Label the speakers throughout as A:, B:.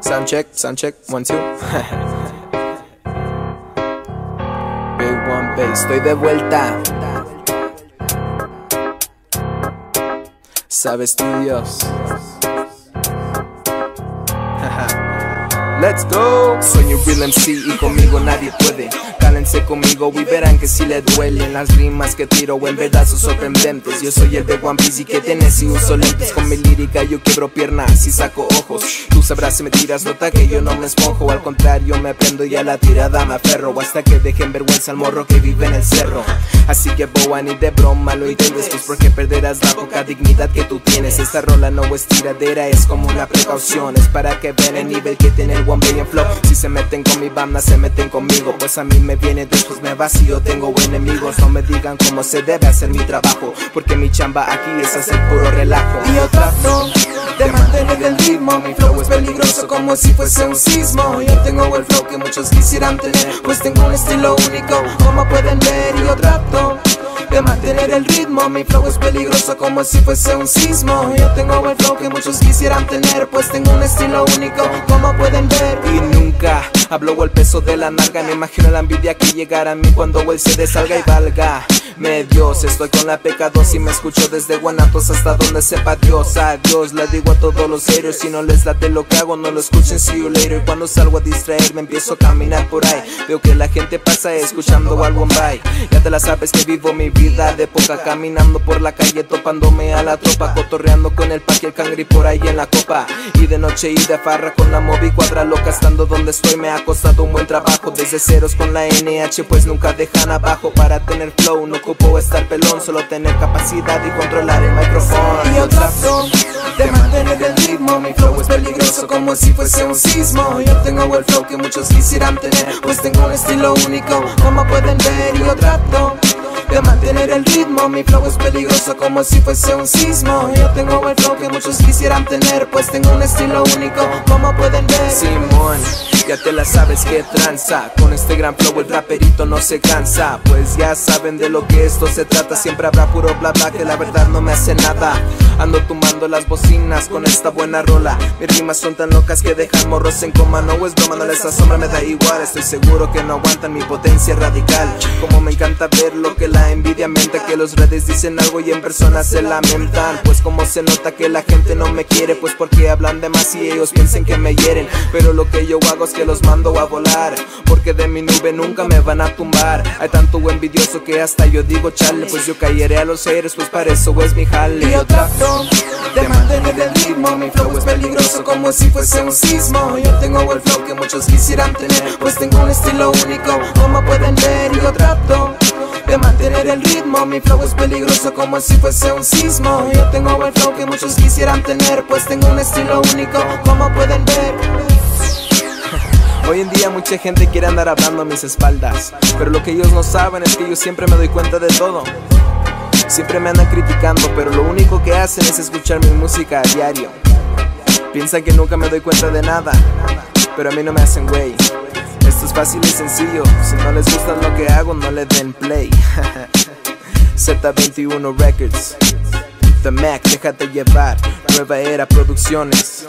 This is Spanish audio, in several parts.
A: Sound check, 1, 2. Big One Bass, estoy de vuelta. Sabes tú, Dios. Let's go. Soy un real MC y conmigo nadie puede. Cálense conmigo y verán que si le duelen las rimas que tiro, en verdad son sorprendentes. Yo soy el de One Piece y que tienes y uso lentes. Con mi lírica yo quiebro piernas y saco ojos. Tú sabrás si me tiras, nota que yo no me esponjo. Al contrario me prendo y a la tirada me aferro, hasta que dejen vergüenza al morro que vive en el cerro. Así que boa, ni de broma lo intentes, pues porque perderás la poca dignidad que tú tienes. Esta rola no es tiradera, es como una precaución. Es para que vean el nivel que tiene el One Billion Flow. Si se meten con mi banda, se meten conmigo, pues a mí me viene después me vacío. Tengo enemigos, no me digan cómo se debe hacer mi trabajo, porque mi chamba aquí es hacer puro relajo.
B: Y yo trato de mantener el ritmo. Mi flow es peligroso como si fuese un sismo. Yo tengo el flow que muchos quisieran tener, pues tengo un estilo único, como pueden ver. Y yo trato de mantener el ritmo. Mi flow es peligroso como si fuese un sismo. Yo tengo el flow que muchos quisieran tener, pues tengo un estilo único, como pueden ver.
A: Y nunca hablo el peso de la nalga, me imagino la envidia que llegará a mí cuando él se desalga y valga. Dios, estoy con la PK2 y me escucho desde Guanatos hasta donde sepa Dios. Adiós, le digo a todos los haters, si no les late lo que hago, no lo escuchen, see you later. Y cuando salgo a distraerme empiezo a caminar por ahí, veo que la gente pasa escuchando algo en bye. Ya te la sabes que vivo mi vida de poca, caminando por la calle topándome a la tropa, cotorreando con el pack y el cangri por ahí en la copa. Y de noche y de farra con la movi cuadra loca, estando donde estoy me ha costado un buen trabajo. Desde ceros con la NH pues nunca dejan abajo. Para tener flow no ocupo estar pelón, solo tener capacidad y controlar el micrófono.
B: Y yo trato de mantener el ritmo. Mi flow es peligroso como si fuese un sismo. Yo tengo el flow que muchos quisieran tener, pues tengo un estilo único, como pueden ver. Y yo trato de mantener el ritmo. Mi flow es peligroso como si fuese un sismo. Yo tengo el flow que muchos quisieran tener, pues tengo un estilo único, como pueden ver.
A: Simón, ya te la sabes que tranza. Con este gran flow el raperito no se cansa, pues ya saben de lo que esto se trata. Siempre habrá puro bla bla que la verdad no me hace nada. Ando tumbando las bocinas con esta buena rola. Mis rimas son tan locas que dejan morros en coma. No es broma, no les asombra, me da igual. Estoy seguro que no aguantan mi potencia radical. Como me encanta ver lo que la envidia menta, que los redes dicen algo y en persona se lamentan. Pues como se nota que la gente no me quiere, pues porque hablan de más y ellos piensan que me hieren. Pero lo que yo hago es que los mando a volar, porque de mi nube nunca me van a tumbar. Hay tanto envidioso que hasta yo digo chale, pues yo caeré a los haters, pues para eso es mi jale.
B: Y yo trato de mantener el ritmo. Mi flow es peligroso como si fuese un sismo. Yo tengo el flow que muchos quisieran tener, pues tengo un estilo único, como pueden ver. Y yo trato de mantener el ritmo. Mi flow es peligroso como si fuese un sismo. Yo tengo el flow que muchos quisieran tener, pues tengo un estilo único, como pueden ver.
A: Hoy en día mucha gente quiere andar hablando a mis espaldas, pero lo que ellos no saben es que yo siempre me doy cuenta de todo. Siempre me andan criticando, pero lo único que hacen es escuchar mi música a diario. Piensan que nunca me doy cuenta de nada, pero a mí no me hacen güey. Esto es fácil y sencillo, si no les gusta lo que hago no le den play. Z21 Records, The Mac, déjate llevar, Nueva Era Producciones.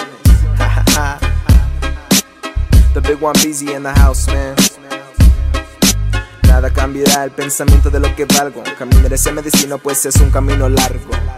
A: The Big One Busy in the house, man. Nada cambiará el pensamiento de lo que valgo. Caminaré ese destino, pues es un camino largo.